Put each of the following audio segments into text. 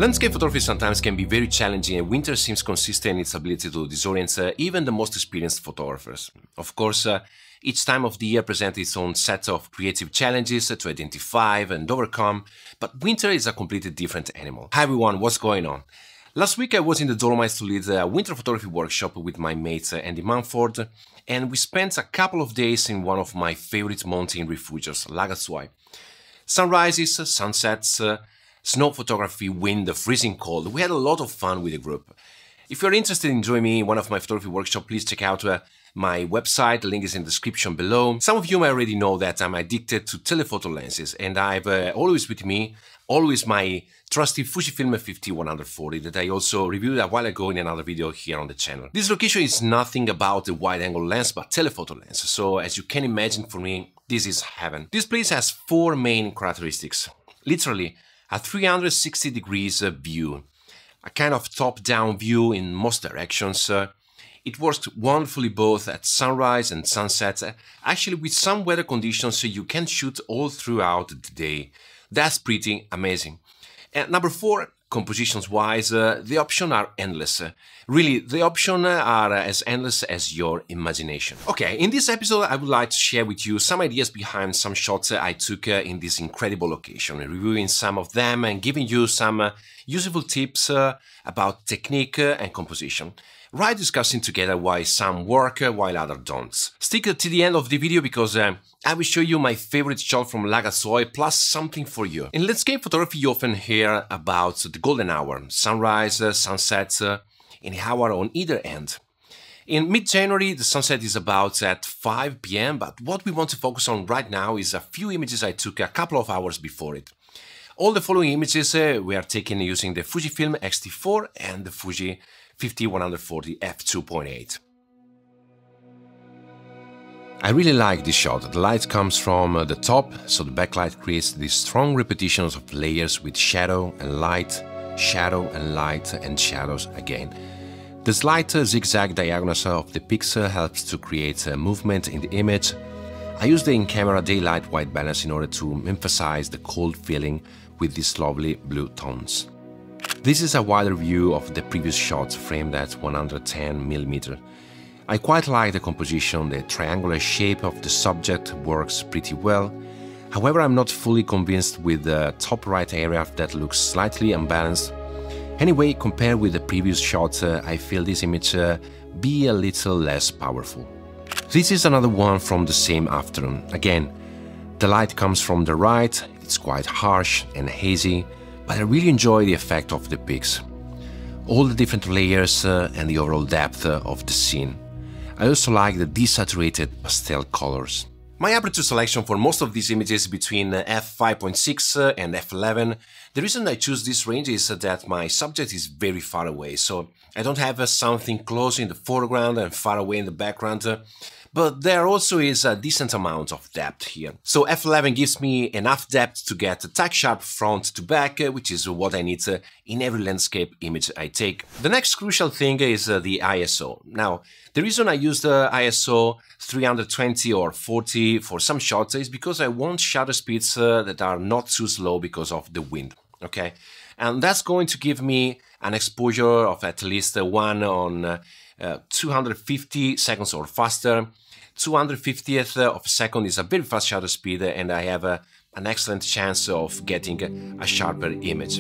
Landscape photography sometimes can be very challenging, and winter seems consistent in its ability to disorient even the most experienced photographers. Of course, each time of the year presents its own set of creative challenges to identify and overcome, but winter is a completely different animal. Hi everyone, what's going on? Last week I was in the Dolomites to lead a winter photography workshop with my mate Andy Mumford, and we spent a couple of days in one of my favorite mountain refuges, Lagazzuai. Sunrises, sunsets, snow photography, wind, freezing cold. We had a lot of fun with the group. If you're interested in joining me in one of my photography workshops, please check out my website, the link is in the description below. Some of you may already know that I'm addicted to telephoto lenses, and I've always with me, always my trusty Fujifilm 50-140 that I also reviewed a while ago in another video here on the channel. This location is nothing about a wide-angle lens, but telephoto lens, so as you can imagine, for me, this is heaven. This place has four main characteristics. Literally, a 360 degrees view, a kind of top-down view in most directions. It works wonderfully both at sunrise and sunset. Actually, with some weather conditions, you can shoot all throughout the day. That's pretty amazing. And number four, compositions-wise, the options are endless. Really, the options are as endless as your imagination. Okay, in this episode, I would like to share with you some ideas behind some shots I took in this incredible location, reviewing some of them and giving you some useful tips about technique and composition. Right, discussing together why some work while others don't. Stick to the end of the video because I will show you my favorite shot from Lagazzuai plus something for you. In landscape photography you often hear about the golden hour, sunrise, sunset, and hour on either end. In mid-January the sunset is about at 5 p.m, but what we want to focus on right now is a few images I took a couple of hours before it. All the following images were taken using the Fujifilm X-T4 and the Fuji 50-140 f2.8. I really like this shot. The light comes from the top, so the backlight creates these strong repetitions of layers with shadow and light, and shadows again. The slight zigzag diagonals of the pixel helps to create movement in the image. I use the in-camera daylight-white balance in order to emphasize the cold feeling with these lovely blue tones. This is a wider view of the previous shot framed at 110mm. I quite like the composition, the triangular shape of the subject works pretty well. However, I'm not fully convinced with the top right area that looks slightly unbalanced. Anyway, compared with the previous shot, I feel this image be a little less powerful. This is another one from the same afternoon. Again, the light comes from the right, it's quite harsh and hazy, but I really enjoy the effect of the peaks, all the different layers and the overall depth of the scene. I also like the desaturated pastel colors. My aperture selection for most of these images is between f5.6 and f11. The reason I choose this range is that my subject is very far away, so I don't have something close in the foreground and far away in the background. But there also is a decent amount of depth here. So f11 gives me enough depth to get a tack sharp front to back, which is what I need in every landscape image I take. The next crucial thing is the ISO. Now, the reason I use the ISO 320 or 40 for some shots is because I want shutter speeds that are not too slow because of the wind, okay? And that's going to give me an exposure of at least 1 on 250 seconds or faster. 250th of a second is a very fast shutter speed, and I have an excellent chance of getting a sharper image.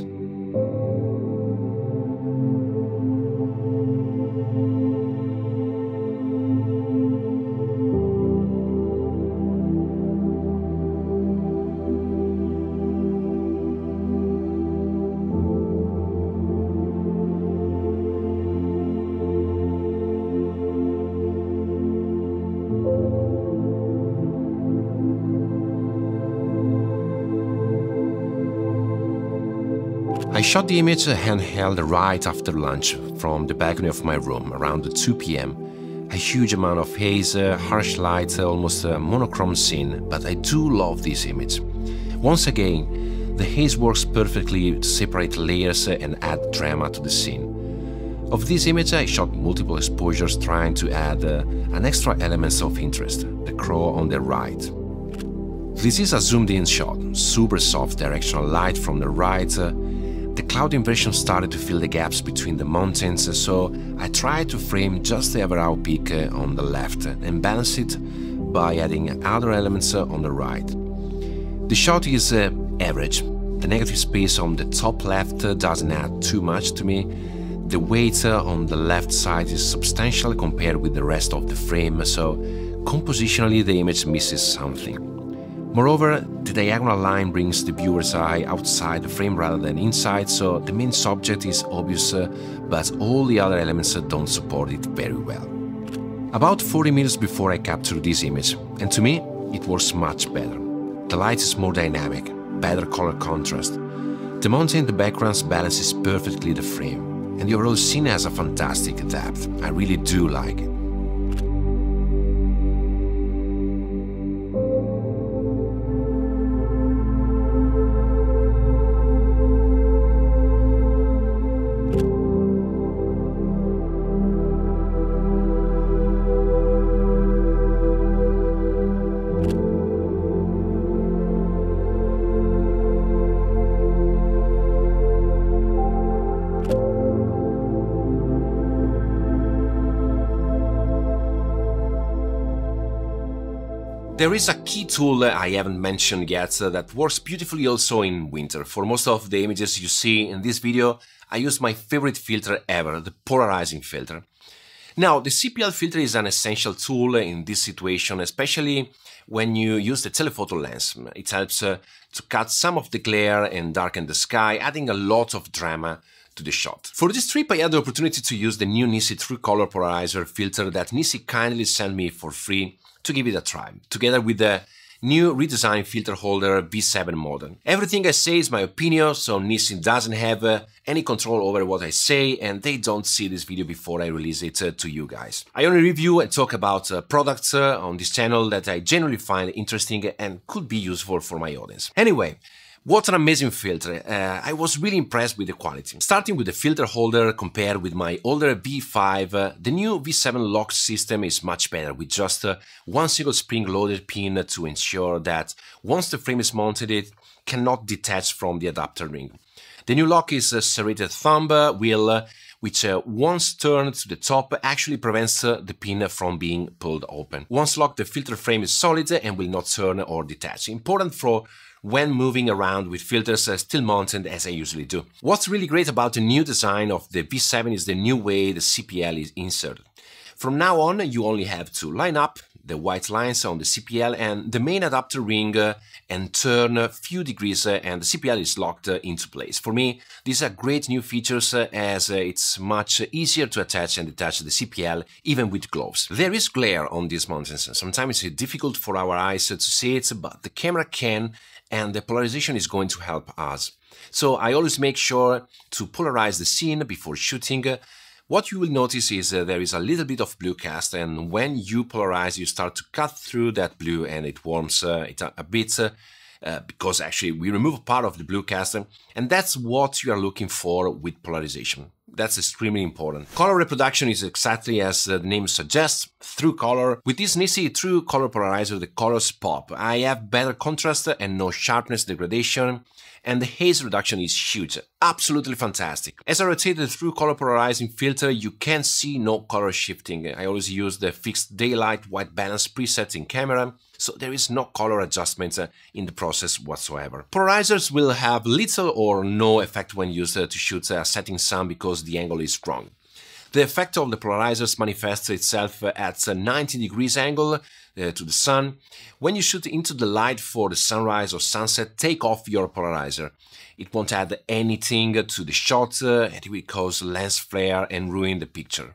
I shot the image handheld right after lunch from the balcony of my room around 2 p.m. A huge amount of haze, harsh light, almost a monochrome scene, but I do love this image. Once again, the haze works perfectly to separate layers and add drama to the scene. Of this image I shot multiple exposures trying to add an extra element of interest, the crow on the right. This is a zoomed in shot, super soft directional light from the right. The cloud inversion started to fill the gaps between the mountains, so I tried to frame just the overall peak on the left and balance it by adding other elements on the right. The shot is average. The negative space on the top left doesn't add too much to me. The weight on the left side is substantial compared with the rest of the frame, so compositionally the image misses something. Moreover, the diagonal line brings the viewer's eye outside the frame rather than inside, so the main subject is obvious, but all the other elements don't support it very well. About 40 minutes before I captured this image, and to me it works much better. The light is more dynamic, better color contrast. The mountain in the background balances perfectly the frame. And the overall scene has a fantastic depth. I really do like it. There is a key tool I haven't mentioned yet that works beautifully also in winter. For most of the images you see in this video, I use my favorite filter ever, the polarizing filter. Now, the CPL filter is an essential tool in this situation, especially when you use the telephoto lens. It helps to cut some of the glare and darken the sky, adding a lot of drama to the shot. For this trip I had the opportunity to use the new NiSi True Color Polarizer filter that NiSi kindly sent me for free to give it a try, together with the new redesigned filter holder V7 model. Everything I say is my opinion, so NiSi doesn't have any control over what I say, and they don't see this video before I release it to you guys. I only review and talk about products on this channel that I genuinely find interesting and could be useful for my audience. Anyway, what an amazing filter. I was really impressed with the quality. Starting with the filter holder compared with my older V5, the new V7 lock system is much better with just one single spring-loaded pin to ensure that once the frame is mounted it cannot detach from the adapter ring. The new lock is a serrated thumb wheel which once turned to the top actually prevents the pin from being pulled open. Once locked, the filter frame is solid and will not turn or detach. Important for when moving around with filters still mounted as I usually do. What's really great about the new design of the V7 is the new way the CPL is inserted. From now on you only have to line up the white lines on the CPL and the main adapter ring and turn a few degrees and the CPL is locked into place. For me, these are great new features as it's much easier to attach and detach the CPL even with gloves. There is glare on these mountains. Sometimes it's difficult for our eyes to see it, but the camera can, and the polarization is going to help us. So I always make sure to polarize the scene before shooting. What you will notice is there is a little bit of blue cast, and when you polarize you start to cut through that blue and it warms it a bit because actually we remove part of the blue cast, and that's what you are looking for with polarization. That's extremely important. Color reproduction is exactly as the name suggests, through color. With this NiSi True Color Polarizer the colors pop. I have better contrast and no sharpness degradation, and the haze reduction is huge, absolutely fantastic. As I rotate the True Color Polarizing filter, you can see no color shifting. I always use the fixed daylight white balance preset in camera, so there is no color adjustment in the process whatsoever. Polarizers will have little or no effect when used to shoot a setting sun because the angle is wrong. The effect of the polarizers manifests itself at a 90 degrees angle to the sun. When you shoot into the light for the sunrise or sunset, take off your polarizer. It won't add anything to the shot, it will cause lens flare and ruin the picture.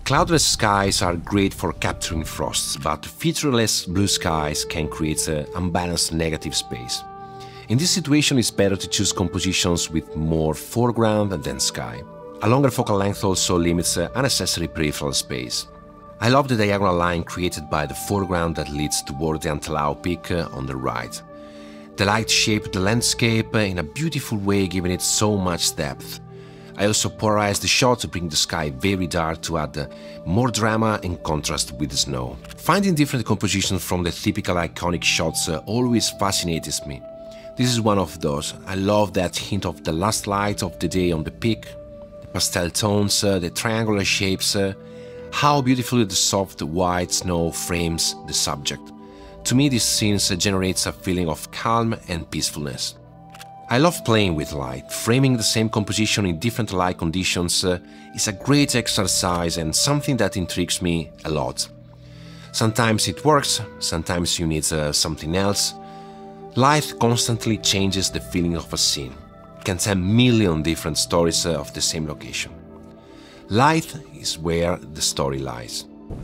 Cloudless skies are great for capturing frosts, but featureless blue skies can create an unbalanced negative space. In this situation, it's better to choose compositions with more foreground than sky. A longer focal length also limits unnecessary peripheral space. I love the diagonal line created by the foreground that leads toward the Antelau peak on the right. The light shaped the landscape in a beautiful way, giving it so much depth. I also polarized the shot to bring the sky very dark to add more drama and contrast with the snow. Finding different compositions from the typical iconic shots always fascinates me. This is one of those. I love that hint of the last light of the day on the peak, the pastel tones, the triangular shapes, how beautifully the soft white snow frames the subject. To me, this scene generates a feeling of calm and peacefulness. I love playing with light. Framing the same composition in different light conditions is a great exercise and something that intrigues me a lot. Sometimes it works, sometimes you need something else. Light constantly changes the feeling of a scene. It can tell a million different stories of the same location. Light is where the story lies.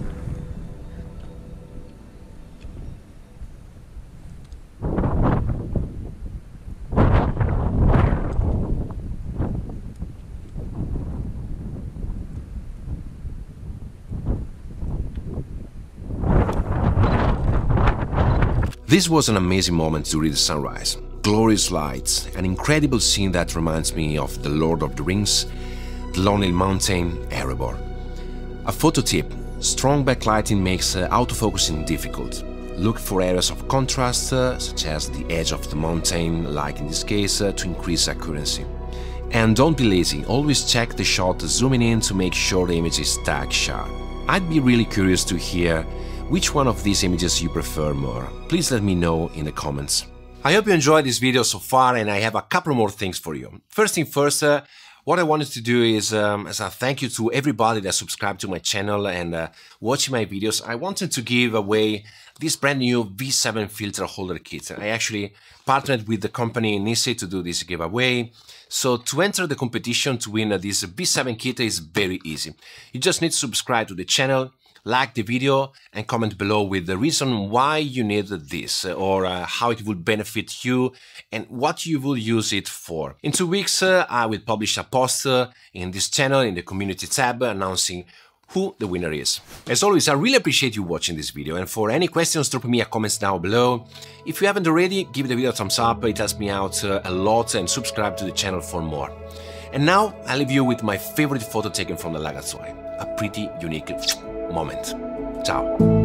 This was an amazing moment during the sunrise. Glorious lights, an incredible scene that reminds me of The Lord of the Rings, The Lonely Mountain, Erebor. A photo tip: strong backlighting makes autofocusing difficult. Look for areas of contrast, such as the edge of the mountain, like in this case, to increase accuracy. And don't be lazy, always check the shot zooming in to make sure the image is tag sharp. I'd be really curious to hear which one of these images you prefer more. Please let me know in the comments. I hope you enjoyed this video so far, and I have a couple more things for you. First thing first, what I wanted to do is, as a thank you to everybody that subscribed to my channel and watching my videos, I wanted to give away this brand new V7 filter holder kit. I actually partnered with the company NiSi to do this giveaway. So to enter the competition to win this V7 kit is very easy. You just need to subscribe to the channel, like the video and comment below with the reason why you need this or how it will benefit you and what you will use it for. In 2 weeks I will publish a post in this channel in the community tab announcing who the winner is. As always, I really appreciate you watching this video, and for any questions drop me a comment down below. If you haven't already, give the video a thumbs up, it helps me out a lot, and subscribe to the channel for more. And now I leave you with my favorite photo taken from the Lagazzone, a pretty unique moment. Ciao!